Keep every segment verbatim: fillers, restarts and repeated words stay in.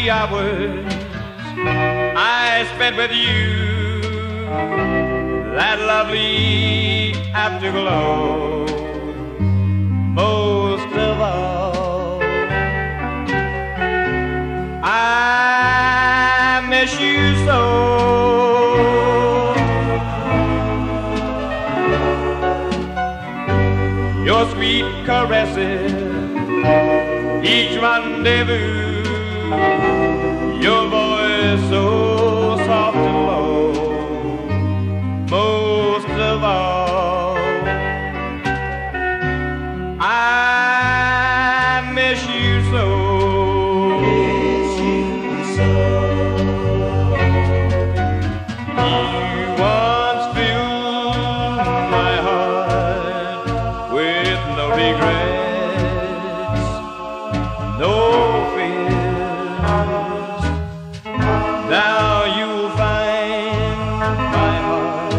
the hours I spent with you, that lovely afterglow. Most of all, I miss you so. Your sweet caresses, each rendezvous, your voice so soft and low. Most of all, I miss you so. Miss you so. You once filled my heart with no regrets, no fears. Now you'll find my heart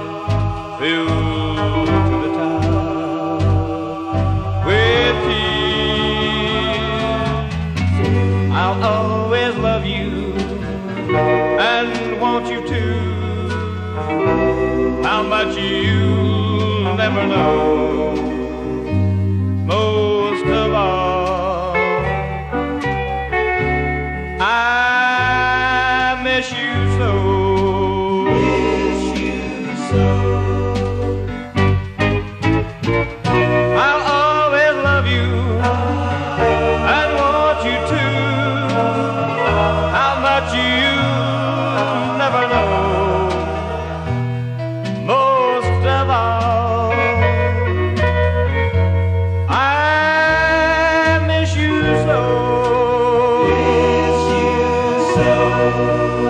filled to the top with tears. I'll always love you and want you to. How much you'll never know. Most of all, I miss you so. Miss you so. I'll always love you and want you to. How much you never know. Most of all, I miss you so. Miss you so.